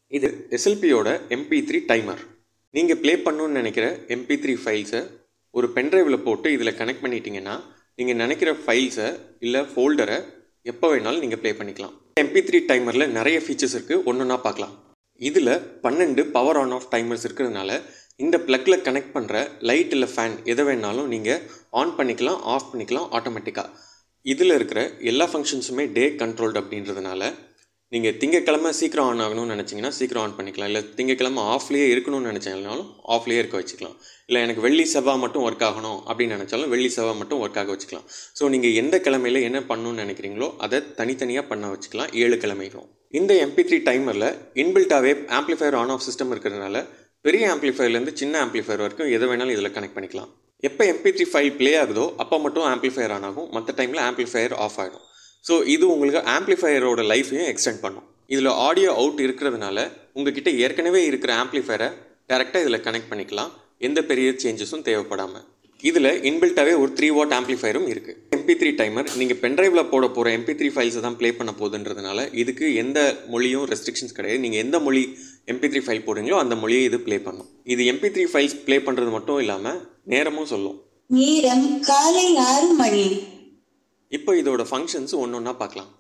இது SLPயோட MP3 timer. நீங்கள் play பண்ணணும்னு நினைக்கிற MP3 ஃபைல்ஸை ஒரு பென்ட்ரைவில் போட்டு இதில் கனெக்ட் பண்ணிட்டீங்கன்னா நீங்கள் நினைக்கிற ஃபைல்ஸை இல்லை ஃபோல்டரை எப்போ வேணாலும் நீங்கள் ப்ளே பண்ணிக்கலாம். MP3 டைமரில் நிறைய ஃபீச்சர்ஸ் இருக்குது, ஒன்றா பார்க்கலாம். இதில் 12 பவர் ஆன் ஆஃப் டைமர்ஸ் இருக்கிறதுனால இந்த ப்ளக்கில் கனெக்ட் பண்ணுற லைட் இல்லை ஃபேன் எதை வேணாலும் நீங்கள் ஆன் பண்ணிக்கலாம், ஆஃப் பண்ணிக்கலாம் ஆட்டோமேட்டிக்காக. இதில் இருக்கிற எல்லா ஃபங்க்ஷன்ஸுமே டே கண்ட்ரோல்டு அப்படின்றதுனால நீங்கள் திங்கக்கிழமை சீக்கிரம் ஆன் ஆகணும்னு நினச்சிங்கன்னா சீக்கிரம் ஆன் பண்ணிக்கலாம். இல்லை திங்கக்கிழமை ஆஃப்லேயே இருக்கணும்னு நினச்சாலும் ஆஃப்லேயே இருக்க வச்சுக்கலாம். இல்லை எனக்கு வெள்ளி செவ்வாய் மட்டும் ஒர்க் ஆகணும் அப்படின்னு நினச்சாலும் வெள்ளி செவ்வாய் மட்டும் ஒர்க் ஆக வச்சுக்கலாம். ஸோ நீங்கள் எந்த கிழமையில் என்ன பண்ணணும்னு நினைக்கிறீங்களோ அதை தனித்தனியாக பண்ண வச்சுக்கலாம் 7 கிழமைகளும். இந்த MP3 டைமரில் இன்பில்ட்டாகவே ஆம்ப்ளிஃபையர் ஆன் ஆஃப் சிஸ்டம் இருக்கிறதுனால பெரிய ஆம்ப்ளிஃபையர்லேருந்து சின்ன ஆம்ப்ளிஃபையர் வரைக்கும் எது வேணாலும் இதில் கனெக்ட் பண்ணிக்கலாம். எப்போ MP3 ஃபைல் ப்ளே ஆகுதோ அப்போ மட்டும் ஆம்ப்ளிஃபையர் ஆன் ஆகும், மற்ற டைமில் ஆம்ப்ளிஃபையர் ஆஃப் ஆகிடும். ஸோ இது உங்களுக்கு ஆம்ப்ளிஃபையரோட லைஃபையும் எக்ஸ்டெண்ட் பண்ணும். இதில் ஆடியோ அவுட் இருக்கிறதுனால உங்ககிட்ட ஏற்கனவே இருக்கிற ஆம்ப்ளிஃபையரை டேரெக்டாக இதில் கனெக்ட் பண்ணிக்கலாம், எந்த பெரிய சேஞ்சஸும் தேவைப்படாமல். இதில் இன்பில்ட்டாகவே ஒரு 3 வாட் ஆம்ப்ளிஃபையரும் இருக்குது. MP3 டைமர் நீங்கள் பென்ட்ரைவில் போட போகிற MP3 ஃபைல்ஸை தான் ப்ளே பண்ண போகுதுன்றதுனால இதுக்கு எந்த மொழியும் ரெஸ்ட்ரிக்ஷன்ஸ் கிடையாது. நீங்கள் எந்த மொழி MP3 ஃபைல் போடுறீங்களோ அந்த மொழியை இது ப்ளே பண்ணும். இது MP3 ஃபைல்ஸ் ப்ளே பண்ணுறது மட்டும் இல்லாமல் நேரமும் சொல்லும். நேரம் காலை 6 மணி. இப்போ இதோட ஃபங்க்ஷன்ஸ் ஒன்றா பார்க்கலாம்.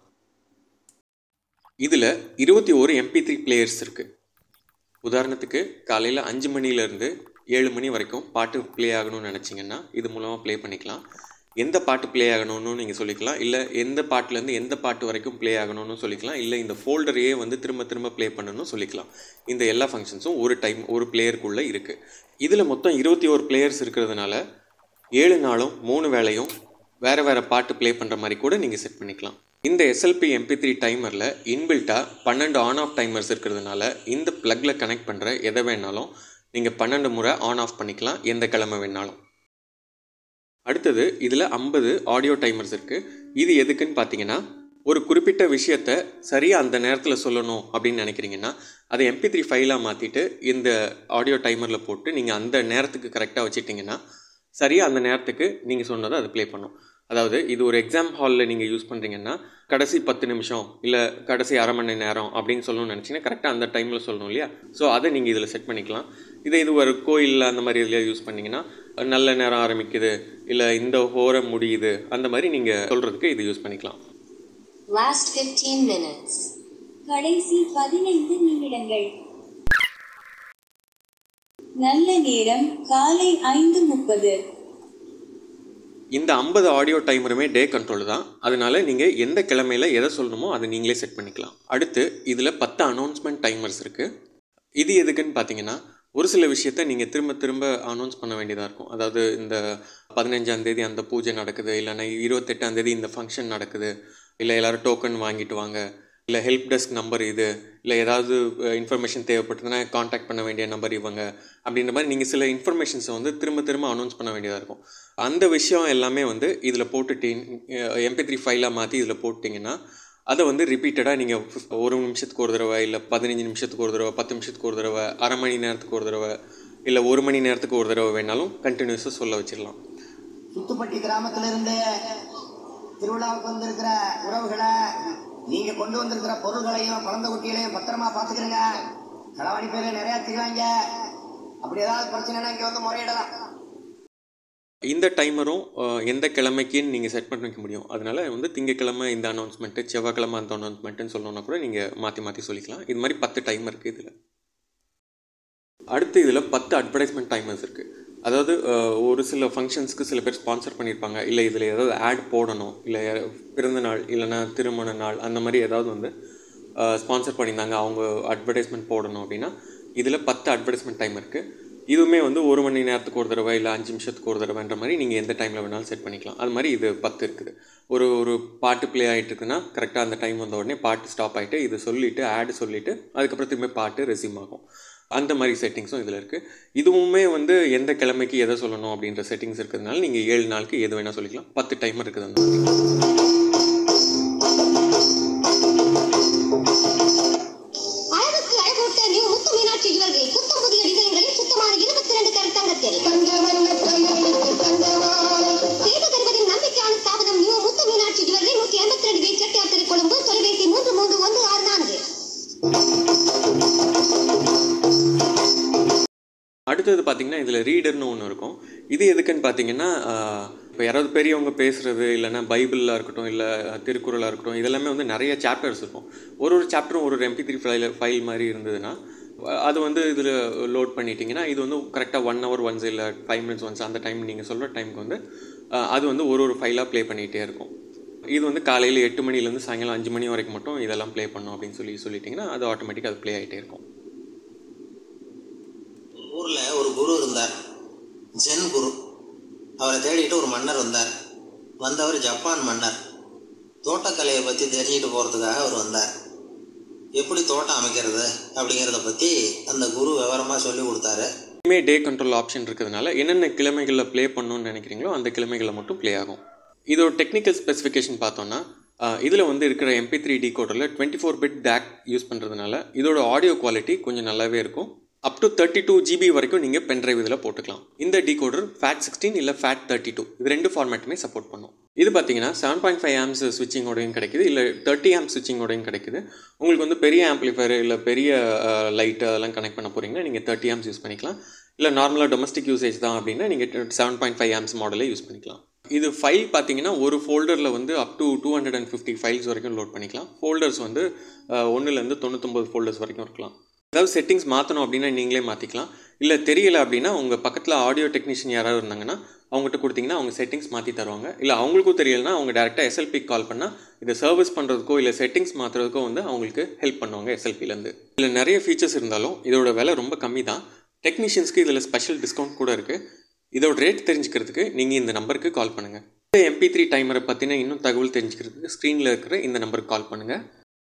இதில் 21 MP3 பிளேயர்ஸ் இருக்குது. உதாரணத்துக்கு காலையில் 5 மணிலேருந்து 7 மணி வரைக்கும் பாட்டு ப்ளே ஆகணும்னு நினச்சிங்கன்னா இது மூலமாக ப்ளே பண்ணிக்கலாம். எந்த பாட்டு ப்ளே ஆகணும்னு நீங்கள் சொல்லிக்கலாம், இல்லை எந்த பாட்டிலேருந்து எந்த பாட்டு வரைக்கும் ப்ளே ஆகணும்னு சொல்லிக்கலாம், இல்லை இந்த ஃபோல்டரையே வந்து திரும்ப திரும்ப ப்ளே பண்ணணும்னு சொல்லிக்கலாம். இந்த எல்லா ஃபங்க்ஷன்ஸும் ஒரு பிளேயருக்குள்ளே இருக்குது. இதில் மொத்தம் 21 பிளேயர்ஸ் இருக்கிறதுனால 7 நாளும் 3 வேளையும் வேறு வேறு பாட்டு ப்ளே பண்ணுற மாதிரி கூட நீங்கள் செட் பண்ணிக்கலாம். இந்த SLP MP3 டைமரில் இன்பில்ட்டாக 12 ஆன் ஆஃப் டைமர்ஸ் இருக்கிறதுனால இந்த ப்ளக்கில் கனெக்ட் பண்ணுற எதை வேணாலும் நீங்கள் 12 முறை ஆன் ஆஃப் பண்ணிக்கலாம், எந்த கிழமை வேணாலும். அடுத்தது இதில் 50 ஆடியோ டைமர்ஸ் இருக்குது. இது எதுக்குன்னு பார்த்தீங்கன்னா ஒரு குறிப்பிட்ட விஷயத்தை சரியாக அந்த நேரத்தில் சொல்லணும் அப்படின்னு நினைக்கிறீங்கன்னா அதை MP3 ஃபைலாக மாற்றிட்டு இந்த ஆடியோ டைமரில் போட்டு நீங்கள் அந்த நேரத்துக்கு கரெக்டாக வச்சுட்டிங்கன்னா சரியாக அந்த நேரத்துக்கு நீங்கள் சொன்னதை அது ப்ளே பண்ணும். அதாவது இது ஒரு எக்ஸாம் ஹாலில் நீங்கள் யூஸ் பண்ணுறீங்கன்னா கடைசி 10 நிமிஷம் இல்லை கடைசி அரை மணி நேரம் அப்படின்னு சொல்லணும்னு நினச்சிங்கன்னா கரெக்டாக அந்த டைமில் சொல்லணும் இல்லையா? ஸோ அதை நீங்கள் இதில் செட் பண்ணிக்கலாம். இது ஒரு கோயிலில் அந்த மாதிரி இதில் யூஸ் பண்ணிங்கன்னா நல்ல நேரம் ஆரம்பிக்குது, இல்லை இந்த ஹோரை முடியுது, அந்த மாதிரி நீங்கள் சொல்கிறதுக்கு இது யூஸ் பண்ணிக்கலாம். Last 15 minutes. கடைசி 15 நிமிடங்கள். நல்ல நேரம் காலை 5:30. இந்த 50 ஆடியோ டைமருமே டே கண்ட்ரோல் தான். அதனால நீங்கள் எந்த கிழமையில் எதை சொல்லணுமோ அதை நீங்களே செட் பண்ணிக்கலாம். அடுத்து இதில் 10 அனௌன்ஸ்மெண்ட் டைமர்ஸ் இருக்குது. இது எதுக்குன்னு பார்த்தீங்கன்னா ஒரு சில விஷயத்த நீங்கள் திரும்ப திரும்ப அனௌன்ஸ் பண்ண வேண்டியதாக இருக்கும். அதாவது இந்த 15ஆம் தேதி அந்த பூஜை நடக்குது, இல்லைன்னா 28ஆம் தேதி இந்த ஃபங்க்ஷன் நடக்குது, இல்லை எல்லோரும் டோக்கன் வாங்கிட்டு வாங்க, இல்லை ஹெல்ப் டெஸ்க் நம்பர் இது, இல்லை ஏதாவது இன்ஃபர்மேஷன் தேவைப்பட்டதுன்னா காண்டாக்ட் பண்ண வேண்டிய நம்பர் இவங்க, அப்படின்ற மாதிரி நீங்கள் சில இன்ஃபர்மேஷன்ஸை வந்து திரும்ப திரும்ப அனௌன்ஸ் பண்ண வேண்டியதாக இருக்கும். அந்த விஷயம் எல்லாமே வந்து இதில் போட்டுட்டு MP3 ஃபைலாக மாற்றி இதில் போட்டிங்கன்னா அதை வந்து ரிப்பீட்டடாக நீங்கள் 1 நிமிஷத்துக்கு ஒரு தடவை, இல்லை 15 நிமிஷத்துக்கு ஒரு தடவை, 10 நிமிஷத்துக்கு ஒரு தடவை, அரை மணி நேரத்துக்கு ஒரு தடவை, இல்லை 1 மணி நேரத்துக்கு ஒரு தடவை வேணாலும் கண்டினியூஸாக சொல்ல வச்சிடலாம். சுத்துப்பட்டி கிராமத்திலிருந்து திருவிழாவுக்கு வந்திருக்கிற உறவுகளை நீங்க கொண்டு வந்திருக்கிற பொருள்களையும் குழந்தை குட்டிகளையும் பத்திரமா பாத்துக்கிறீங்க. களவாணி பேர்ல நிறைய திகழாங்க. அப்படி ஏதாவது பிரச்சனைனா இங்க வந்து முறையிடலாம். இந்த டைமரும் எந்த கிழமைக்குன்னு நீங்கள் செட் பண்ண வைக்க முடியும். அதனால வந்து திங்கக்கிழமை இந்த அனௌன்ஸ்மெண்ட்டு, செவ்வாய்க்கிழமை அந்த அனௌன்ஸ்மெண்ட்டுன்னு சொல்லணும்னா கூட நீங்கள் மாற்றி மாற்றி சொல்லிக்கலாம். இது மாதிரி 10 டைமர் இருக்குது இதில். அடுத்து இதில் 10 அட்வர்டைஸ்மெண்ட் டைமர்ஸ் இருக்குது. அதாவது ஒரு சில ஃபங்க்ஷன்ஸ்க்கு சில பேர் ஸ்பான்சர் பண்ணியிருப்பாங்க, இல்லை இதில் ஏதாவது ஆட் போடணும், இல்லை பிறந்த நாள் இல்லைனா திருமண நாள் அந்த மாதிரி ஏதாவது வந்து ஸ்பான்சர் பண்ணியிருந்தாங்க, அவங்க அட்வர்டைஸ்மெண்ட் போடணும் அப்படின்னா இதில் 10 அட்வர்டைஸ்மெண்ட் டைம் இருக்குது. இதுவுமே வந்து 1 மணி நேரத்துக்கு ஒரு தடவை, இல்லை 5 நிமிஷத்துக்கு ஒரு தடவைன்ற மாதிரி நீங்கள் எந்த டைமில் வேணாலும் செட் பண்ணிக்கலாம். அது மாதிரி இது 10 இருக்குது. ஒரு பாட்டு ப்ளே ஆகிட்டு இருக்குன்னா கரெக்டாக அந்த டைம் வந்த உடனே பாட்டு ஸ்டாப் ஆகிட்டு இது சொல்லிவிட்டு ஆட் சொல்லிவிட்டு அதுக்கப்புறம் திரும்ப பாட்டு ரெஸ்யூம் ஆகும். அந்த மாதிரி செட்டிங்ஸும் இதில் இருக்குது. இதுவுமே வந்து எந்த கிழமைக்கு எதை சொல்லணும் அப்படின்ற செட்டிங்ஸ் இருக்கிறதுனால நீங்கள் 7 நாளுக்கு எது வேணால் சொல்லிக்கலாம். 10 டைமர் இருக்குது அந்த மாதிரி. கொழும்பு தொலைபேசி 331644. அடுத்தது பார்த்திங்கன்னா இதில் ரீடர்னு ஒன்று இருக்கும். இது எதுக்குன்னு பார்த்தீங்கன்னா இப்போ யாராவது பெரியவங்க பேசுகிறது இல்லைன்னா பைபிளாக இருக்கட்டும் இல்லை திருக்குறளாக இருக்கட்டும் இதெல்லாமே வந்து நிறைய சாப்டர்ஸ் இருக்கும். ஒரு சாப்டரும் ஒரு MP3 ஃபைல் மாதிரி இருந்ததுன்னா அது வந்து இதில் லோட் பண்ணிட்டீங்கன்னா இது வந்து கரெக்டாக 1 hour ஒன்ஸ் இல்லை 5 minutes ஒன்ஸ் அந்த டைம் நீங்கள் சொல்கிற டைமுக்கு வந்து அது வந்து ஒரு ஃபைலாக ப்ளே பண்ணிகிட்டே இருக்கும். இது வந்து காலையில் 8 மணிலேருந்து சாயங்காலம் 5 மணி வரைக்கும் மட்டும் இதெல்லாம் ப்ளே பண்ணோம் அப்படின்னு சொல்லிட்டிங்கன்னா அது ஆட்டோமேட்டிக்காக அது ப்ளே ஆகிட்டே இருக்கும். ஊரில் ஒரு குரு இருந்தார், ஜென் குரு. அவரை தேடிட்டு ஒரு மன்னர் வந்தார். வந்தவர் ஜப்பான் மன்னர். தோட்டக்கலையை பற்றி தெரிஞ்சுட்டு போகிறதுக்காக அவர் வந்தார். எப்படி தோட்டம் அமைக்கிறது அப்படிங்கிறத பற்றி அந்த குரு விவரமாக சொல்லி கொடுத்தாரு. இனிமேல் டே கண்ட்ரோல் ஆப்ஷன் இருக்கிறதுனால என்னென்ன கிழமைகளில் ப்ளே பண்ணணும்னு நினைக்கிறீங்களோ அந்த கிழமைகளில் மட்டும் ப்ளே ஆகும். இதோட டெக்னிக்கல் ஸ்பெசிஃபிகேஷன் பார்த்தோன்னா இதில் வந்து இருக்கிற MP3 டிகோடரில் 24-bit DAC யூஸ் பண்ணுறதுனால இதோட ஆடியோ குவாலிட்டி கொஞ்சம் நல்லாவே இருக்கும். அப் டு 32 GB வரைக்கும் நீங்கள் பென்ட்ரைவ் இதில் போட்டுக்கலாம். இந்த டிகோடர் FAT16 இல்லை FAT32 இது 2 ஃபார்மேட்டுமே சப்போர்ட் பண்ணும். இது பார்த்தீங்கன்னா 7.5 amps ஸ்விட்சிங்கோடையும் கிடைக்குது, இல்லை 30 amps ஸ்விட்சிங்கோடையும் கிடைக்குது. உங்களுக்கு வந்து பெரிய ஆம்ப்ளிஃபயர் இல்லை பெரிய லைட்டு அதெல்லாம் கனெக்ட் பண்ண போகிறீங்கன்னா நீங்கள் 30 amps யூஸ் பண்ணிக்கலாம். இல்லை நார்மலாக டொமஸ்டிக் யூசேஜ் தான் அப்படின்னா நீங்கள் 7.5 amps மாடலே யூஸ் பண்ணிக்கலாம். இது ஃபைல் பார்த்தீங்கன்னா ஒரு ஃபோல்டரில் வந்து அப் டு 250 ஃபைல்ஸ் வரைக்கும் லோட் பண்ணிக்கலாம். ஃபோல்டர்ஸ் வந்து 1லேருந்து 99 ஃபோல்டர்ஸ் வரைக்கும் இருக்கலாம். ஏதாவது செட்டிங்ஸ் மாற்றணும் அப்படின்னா நீங்களே மாற்றிக்கலாம். இல்லை தெரியலை அப்படின்னா உங்கள் பக்கத்தில் ஆடியோ டெக்னீஷியன் யாராவது இருந்தாங்கன்னா அவங்ககிட்ட கொடுத்தீங்கன்னா அவங்க செட்டிங்ஸ் மாற்றி தருவாங்க. இல்லை அவங்களுக்கும் தெரியலைன்னா அவங்க டேரெக்டாக SLP கால் பண்ணால் இதை சர்வீஸ் பண்ணுறதுக்கோ இல்லை செட்டிங்ஸ் மாற்றுறதுக்கோ வந்து அவங்களுக்கு ஹெல்ப் பண்ணுவாங்க SLPலேருந்து. இதில் நிறைய ஃபீச்சர்ஸ் இருந்தாலும் இதோட விலை ரொம்ப கம்மி தான். டெக்னீஷியன்ஸ்க்கு இதில் ஸ்பெஷல் டிஸ்கவுண்ட் கூட இருக்குது. இதோட ரேட் தெரிஞ்சுக்கிறதுக்கு நீங்கள் இந்த நம்பருக்கு கால் பண்ணுங்கள். இந்த MP3 டைமரை பற்றின இன்னும் தகவல் தெரிஞ்சுக்கிறதுக்கு ஸ்க்ரீனில் இருக்கிற இந்த நம்பருக்கு கால் பண்ணுங்கள்.